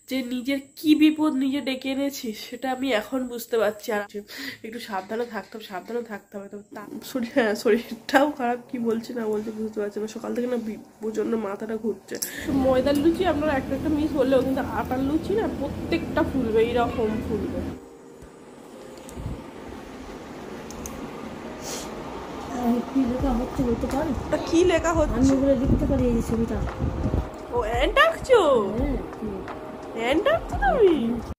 যে নিজের কি বিপদ নিজে ডেকে এনেছি সেটা আমি এখন বুঝতে পারছি। আর একটু সাবধানে থাকতে হবে। তো শরীরটাও খারাপ, কি বলছি না বলছি বুঝতে পারছি না। সকাল থেকে না প্রচন্ড মাথাটা ঘুরছে। ময়দার লুচি আপনারা একটা মিস হলেও কিন্তু আটার লুচি না প্রত্যেকটা ফুলবে, এইরকম ফুলবে। কি লেখা হচ্ছে বলতে পারি? কি লেখা হচ্ছে আমি ওগুলো লিখতে পারি এই ছবিটা। ও এন্ড আঁকছো? এন্ড আঁকছো তুমি?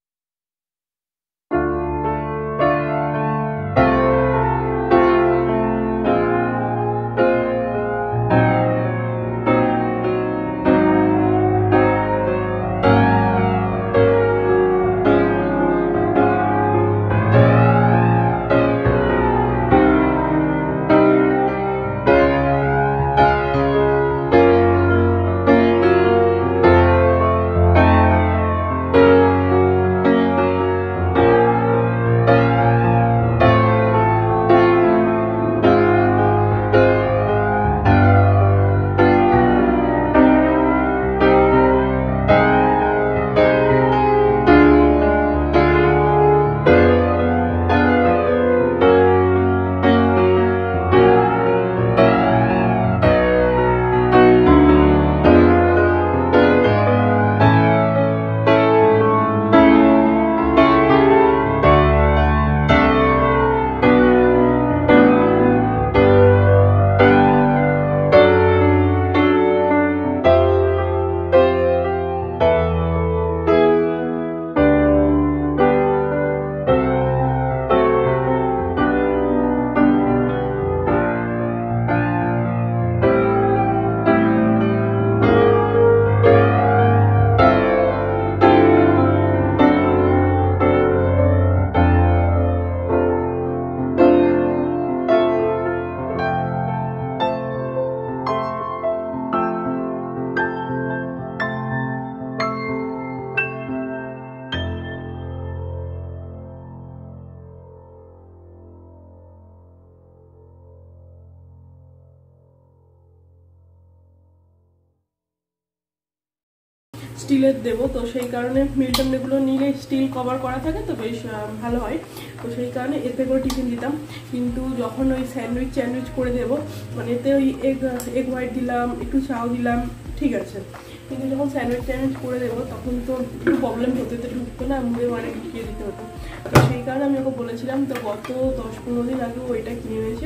স্টিলের দেবো, তো সেই কারণে মিল্টন এগুলো নিলে স্টিল কভার করা থাকে তো বেশ ভালো হয়। তো সেই কারণে এতে করে টিফিন দিতাম। কিন্তু যখন ওই স্যান্ডউইচ করে দেবো, মানে এতে ওই এগ হোয়াইট দিলাম, একটু চাও দিলাম, ঠিক আছে। কিন্তু যখন স্যান্ডউইচ করে দেবো তখন তো একটু প্রবলেম হতে ঢুকতো না, মুড়ে মানে ঢুকিয়ে দিতে হতো। তো সেই কারণে আমি ওকে বলেছিলাম, তো গত 10-15 দিন আগে ওইটা কিনে এনেছে।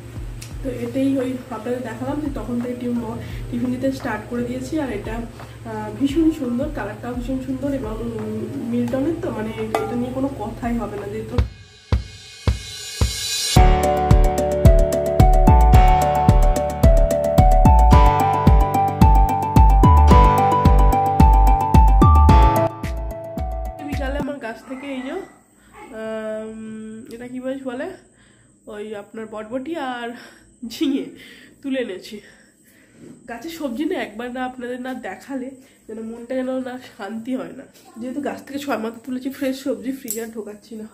তো এটাই ওই আপনাদের দেখালাম যে তখন থেকে টিফিন দিতে স্টার্ট করে দিয়েছি। আর এটা ভীষণ সুন্দর, কালারটাও ভীষণ সুন্দর এবং মিল্টনের তো মানে এটা নিয়ে কোনো কথাই হবে না। যেহেতু বিকালে আমার গাছ থেকে এই যে এটা কি বলে ওই আপনার বটবটি আর ঝিঙে তুলে এনেছি। গাছের সবজি না একবার না আপনাদের না দেখালে যেন মনটা যেন না শান্তি হয় না। যেহেতু গাছ থেকে 6 মাথা তুলেছি, ফ্রেশ সবজি ফ্রিজে আর ঢোকাচ্ছি না।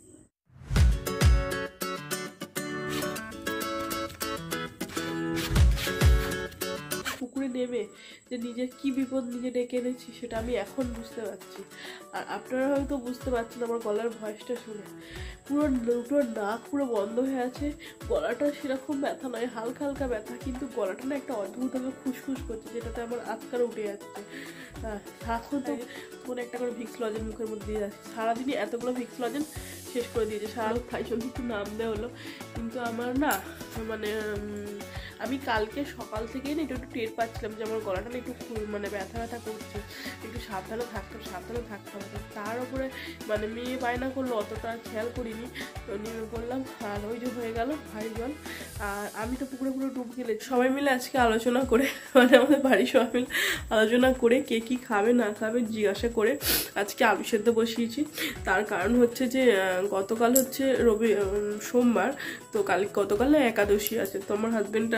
পুকুরে নেমে যে নিজের কি বিপদ নিজে ডেকে এনেছি সেটা আমি এখন বুঝতে পারছি। আর আপনারা হয়তো বুঝতে পারছেন আমার গলার ভয়েসটা শুনে। পুরো নাক পুরো বন্ধ হয়ে আছে, গলাটা সেরকম ব্যথা নয়, হালকা হালকা ব্যথা, কিন্তু গলাটা না একটা অদ্ভুতভাবে খুসখুস করছে, যেটাতে আমার আজকাল উঠে যাচ্ছে। সারাক্ষণ তো কোনো একটা করে ভিক্স লজেন মুখের মধ্যে দিয়ে যাচ্ছে। সারাদিনই এতগুলো ভিক্স লজেন শেষ করে দিয়েছে। সারা ফাইসন একটু নাম দেওয়া হলো, কিন্তু আমার না মানে আমি কালকে সকাল থেকেই না একটু টের পাচ্ছিলাম যে আমার গলাটা না একটু মানে ব্যথা করছে। একটু সাবধানে থাকতে হবে। তার উপরে মানে মেয়ে বায়না করলো, অতটা খেয়াল করিনি, তো নেমে পড়লাম। আর ওই যে হয়ে গেল ভারী জল। আর আমি তো পুকুরে পুরো ডুব গেলেছি। সবাই মিলে আজকে আলোচনা করে, মানে আমাদের বাড়ির সবাই মিলে আলোচনা করে কে কী খাবে না খাবে জিজ্ঞাসা করে আজকে আলু সেদ্ধ বসিয়েছি। তার কারণ হচ্ছে যে গতকাল হচ্ছে সোমবার, তো গতকাল না একাদশী আছে। তো আমার হাজবেন্ড আর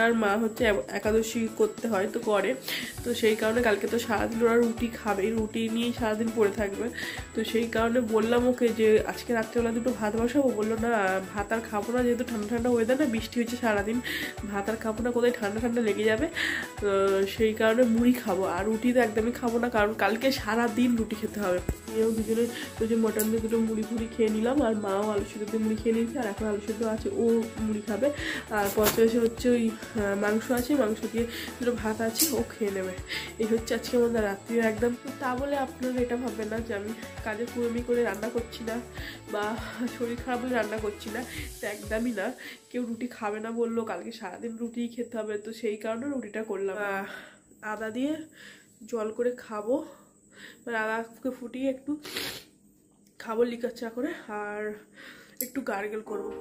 আর মা হচ্ছে একাদশী করতে হয় তো করে, তো সেই কারণে কালকে তো সারাদিন ওরা রুটি খাবে, রুটি নিয়েই সারাদিন পড়ে থাকবে। তো সেই কারণে বললাম ওকে যে আজকে রাত্রেবেলা দুটো ভাত বসাবো, বললো না ভাত আর খাবো না, যেহেতু ঠান্ডা ঠান্ডা ওয়েদার না, বৃষ্টি হচ্ছে সারাদিন, ভাত আর খাবো না, কোথায় ঠান্ডা ঠান্ডা লেগে যাবে, সেই কারণে মুড়ি খাবো, আর রুটি তো একদমই খাবো না, কারণ কালকে সারাদিন রুটি খেতে হবে। এও দুজনে ওই যে মটন দিয়ে দুটো মুড়ি ফুড়ি খেয়ে নিলাম, আর মাও আলু সিদ্ধ দিয়ে মুড়ি খেয়ে নিয়েছে, আর এখন আলু সিদ্ধ আছে ও মুড়ি খাবে, আর পঞ্চাশে হচ্ছে ওই মাংস আছে, মাংস দিয়ে দুটো ভাত আছে ও খেয়ে নেবে। এই হচ্ছে আজকে আমাদের রাত্রির একদম। তা বলে আপনারা এটা ভাববেন না যে আমি কাজে কুড়মি করে রান্না করছি না বা শরীর খারাপ হলে রান্না করছি না, তো একদমই না। কেউ রুটি খাবে না বললো, কালকে সারাদিন রুটিই খেতে হবে, তো সেই কারণে রুটিটা করলাম। আদা দিয়ে জল করে খাবো, মানে আদাকে ফুটিয়ে একটু খাবো লিকার চা করে, আর একটু গার্গেল করবো।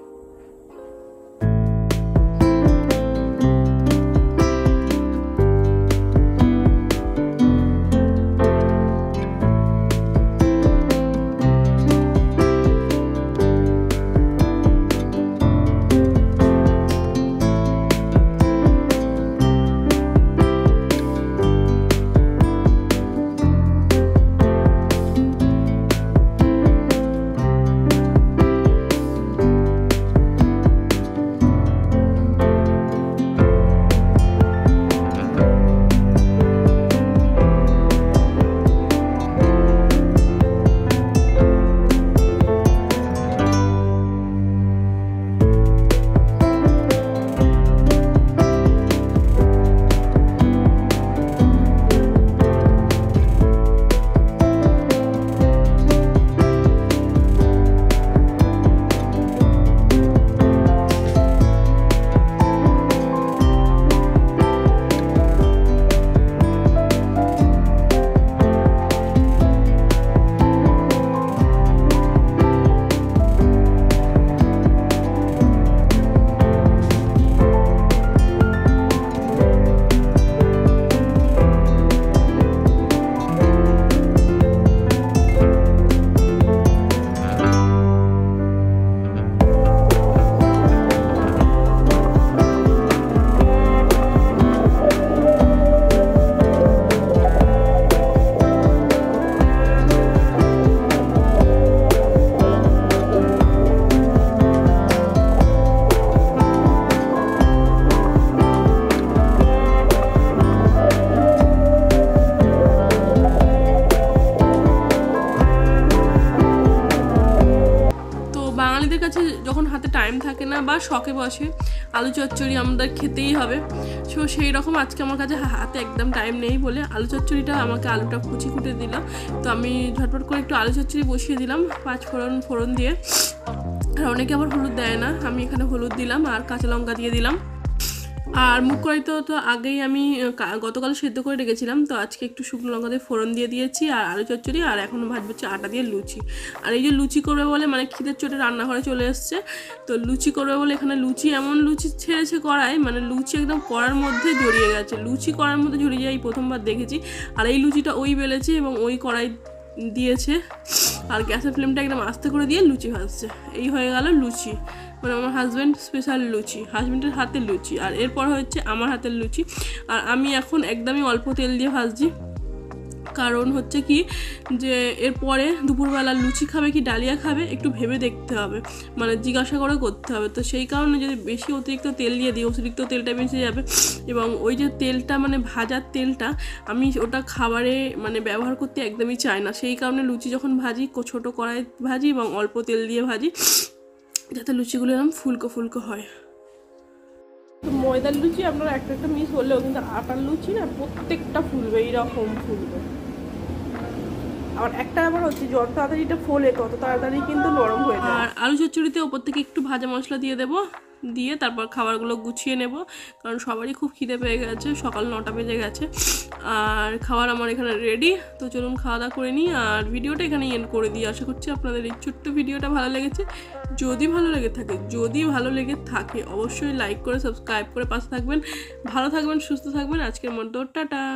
যখন হাতে টাইম থাকে না বা শখে বসে আলু চচ্চড়ি আমাদের খেতেই হবে, সো সেই রকম আজকে আমার কাছে হাতে একদম টাইম নেই বলে আলু চচ্চড়িটা আমাকে আলুটা কুচি কুটে দিল, তো আমি ঝটপট করে একটু আলু চচ্চড়ি বসিয়ে দিলাম 5 ফোড়ন দিয়ে। আর অনেকে আবার হলুদ দেয় না, আমি এখানে হলুদ দিলাম আর কাঁচা লঙ্কা দিয়ে দিলাম। আর মুগ কড়াইতে তো আগেই আমি গতকাল সেদ্ধ করে রেখেছিলাম, তো আজকে একটু শুকনো লঙ্কা দিয়ে ফোড়ন দিয়ে দিয়েছি আর আলু চচ্চড়ি, আর এখন ভাজবো হচ্ছে আটা দিয়ে লুচি। আর এই যে লুচি করবে বলে মানে খিদের চোটে রান্নাঘরে চলে এসছে, তো লুচি করবে বলে এখানে লুচি এমন লুচি ছেড়েছে কড়াই, মানে লুচি একদম কড়ার মধ্যে জড়িয়ে গেছে, লুচি কড়ার মধ্যে জড়িয়ে যায় এই প্রথমবার দেখেছি। আর এই লুচিটা ওই বেলেছে এবং ওই কড়াই দিয়েছে, আর গ্যাসের ফ্লেমটা একদম আস্তে করে দিয়ে লুচি ভাজছে। এই হয়ে গেল লুচি, মানে আমার হাজব্যান্ড স্পেশাল লুচি, হাজব্যান্ডের হাতের লুচি, আর এরপর হচ্ছে আমার হাতের লুচি। আর আমি এখন একদমই অল্প তেল দিয়ে ভাজছি, কারণ হচ্ছে কি যে এরপরে দুপুরবেলা লুচি খাবে কি ডালিয়া খাবে একটু ভেবে দেখতে হবে, মানে জিজ্ঞাসা করে করতে হবে। তো সেই কারণে যদি বেশি অতিরিক্ত তেল দিয়ে দিই অতিরিক্ত তেলটা বেঁচে যাবে, এবং ওই যে তেলটা মানে ভাজার তেলটা আমি ওটা খাবারে মানে ব্যবহার করতে একদমই চাই না। সেই কারণে লুচি যখন ভাজি ছোটো কড়াই ভাজি এবং অল্প তেল দিয়ে ভাজি, যাতে লুচিগুলো এরকম ফুলকো ফুলকো হয়। তো ময়দার লুচি আপনারা একটা একটা মিস হলেও কিন্তু আটার লুচি না প্রত্যেকটা ফুলবে, এইরকম ফুলবে। আর একটা আবার হচ্ছে যত তাড়াতাড়ি এটা ফোলে তত তাড়াতাড়ি কিন্তু নরম হয়ে যায়। আর আলু চচ্চড়িতে ওপর থেকে একটু ভাজা মশলা দিয়ে দেবো, দিয়ে তারপর খাবারগুলো গুছিয়ে নেব, কারণ সবারই খুব খিদে পেয়ে গেছে, সকাল 9টা বেজে গেছে। আর খাবার আমার এখানে রেডি, তো চলুন খাওয়া দাওয়া করে নিই আর ভিডিওটা এখানে এন্ড করে দিই। আশা করছি আপনাদের এই ছোট্ট ভিডিওটা ভালো লেগেছে। যদি ভালো লেগে থাকে অবশ্যই লাইক করে সাবস্ক্রাইব করে পাশে থাকবেন। ভালো থাকবেন, সুস্থ থাকবেন। আজকের মতো টাটা।